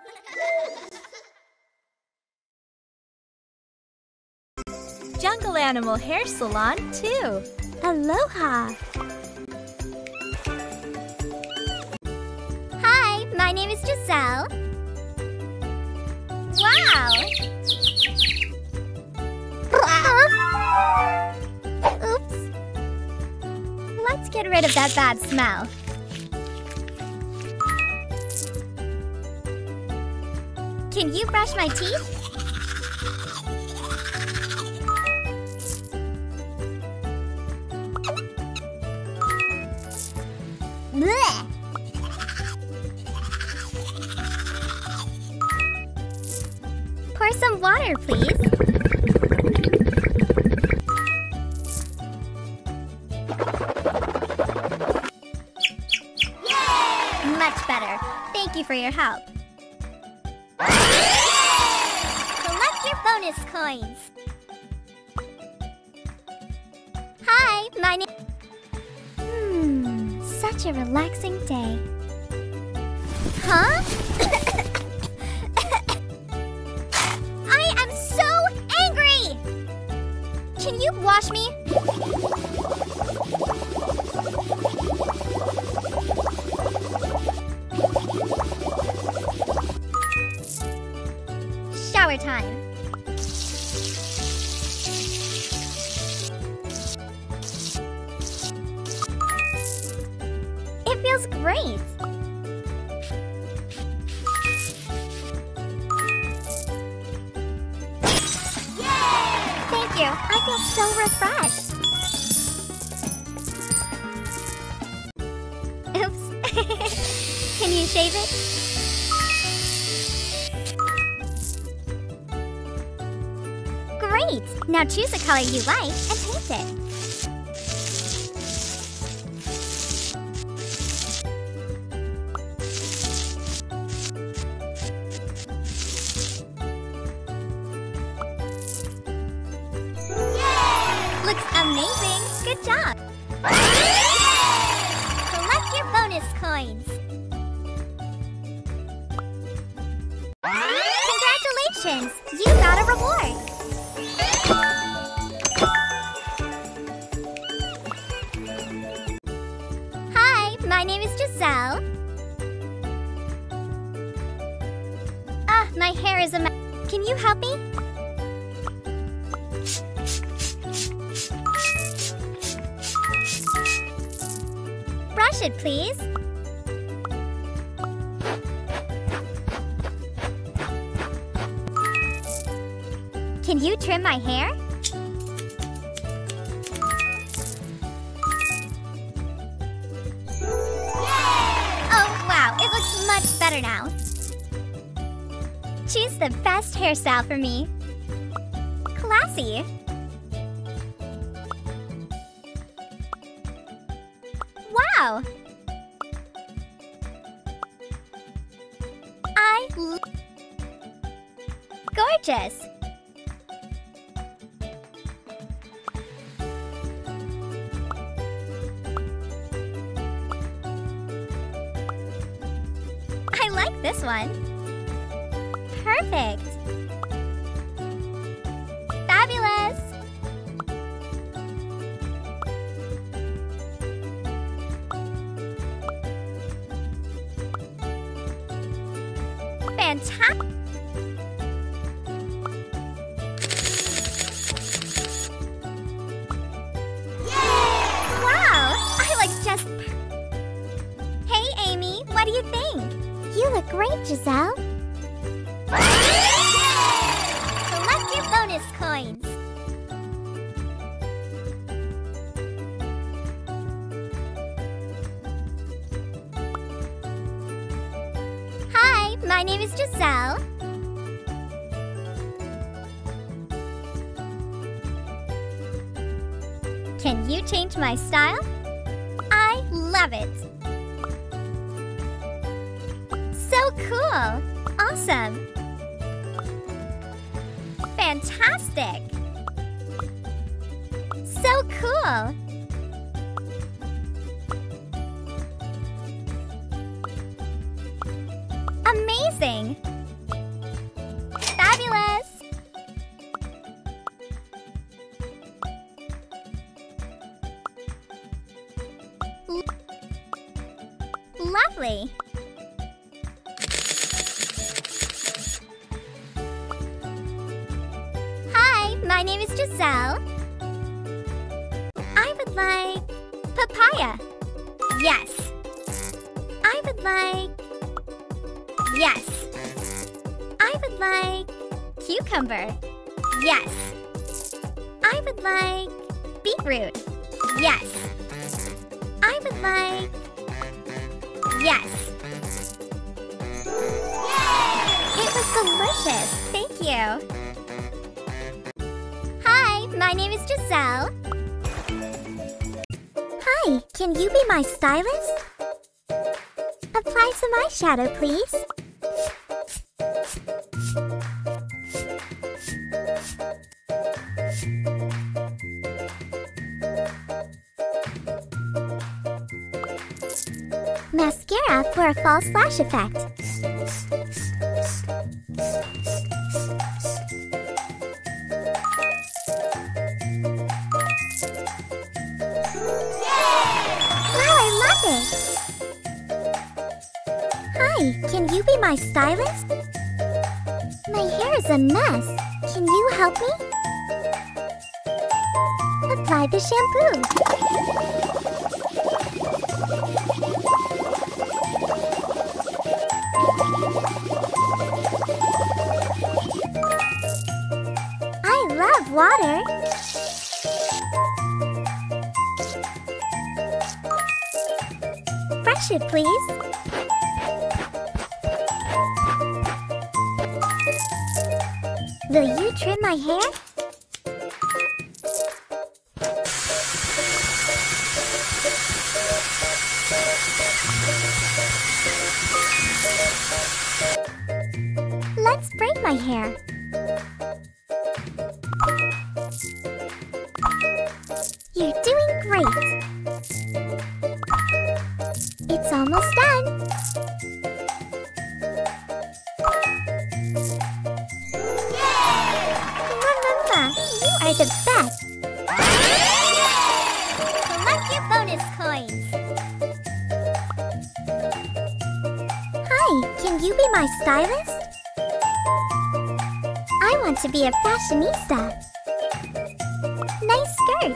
Jungle Animal Hair Salon 2. Aloha! Hi, my name is Gizelle. Wow! Oops. Let's get rid of that bad smell. Can you brush my teeth? Blech. Pour some water, please. Yay! Much better. Thank you for your help. Collect your bonus coins. Hi, my name... Such a relaxing day. Huh? I am so angry! Can you wash me? Shower time. It feels great. Yay! Thank you. I feel so refreshed. Oops. Can you shave it? Great! Now choose a color you like and paint it. Yay! Looks amazing! Good job! Collect your bonus coins. Congratulations! You got a reward! Hi, my name is Gizelle. My hair is a mess. Can you help me? Brush it, please. Can you trim my hair? Oh, wow, it looks much better now. Choose the best hairstyle for me. Classy. Wow. Gorgeous. I like this one. Perfect. Fabulous. Fantastic. Wow, I look just Hey, Amy, what do you think? You look great, Gizelle. Collect your bonus coins. Hi, my name is Gizelle. Can you change my style? I love it. So cool! Awesome! Fantastic! So cool! Amazing! my name is Gizelle. I would like papaya. Yes. I would like... Yes. I would like cucumber. Yes. I would like beetroot. Yes. I would like... Yes. Yay! It was delicious. Thank you. Hi, my name is Gizelle. Hi, can you be my stylist? Apply some eyeshadow, please. Mascara for a false lash effect. Wow, I love it! Hi, can you be my stylist? My hair is a mess. Can you help me? Apply the shampoo. I love water. Brush it, please. Will you trim my hair? Let's braid my hair. You're doing great. It's almost done. Yay! Mama, you are the best. Collect your bonus coins. Hi, can you be my stylist? I want to be a fashionista. Nice skirt.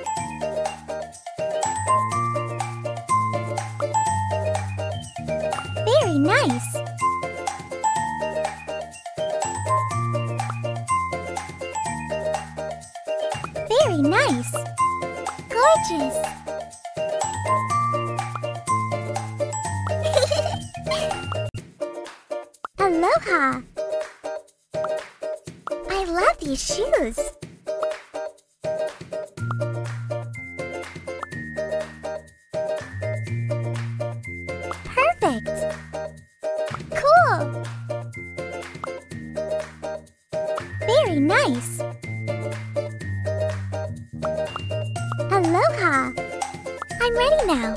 Very nice. Very nice. Gorgeous. Aloha. I love these shoes. Perfect. Cool. Very nice. Aloha. I'm ready now.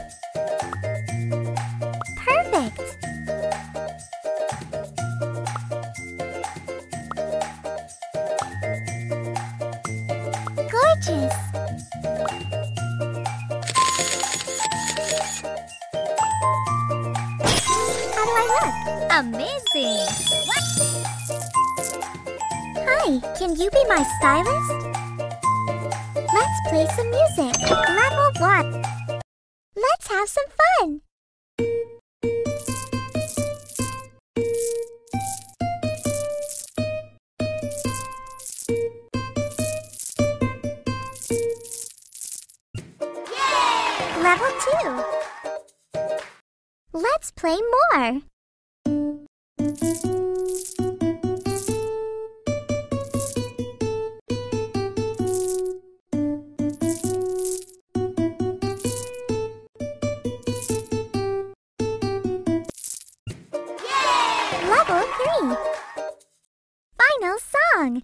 Perfect. Gorgeous. How do I look? Amazing! Hi, can you be my stylist? Let's play some music. Level 1. Let's have some fun. Yay! Level 2. Let's play more. Level 3. Final song.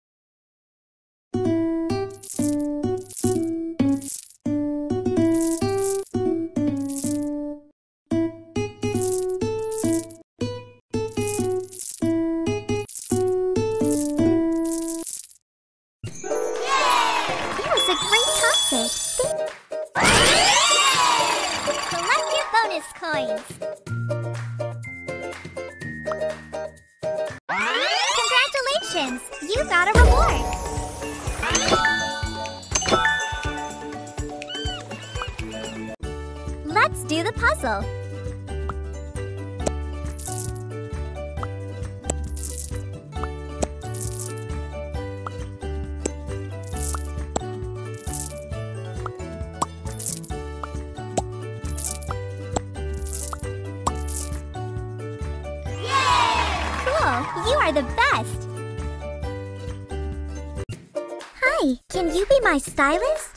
That was a great concert. Collect your bonus coins. Congratulations! You got a reward! Let's do the puzzle. Cool! You are the best! Hi, can you be my stylist?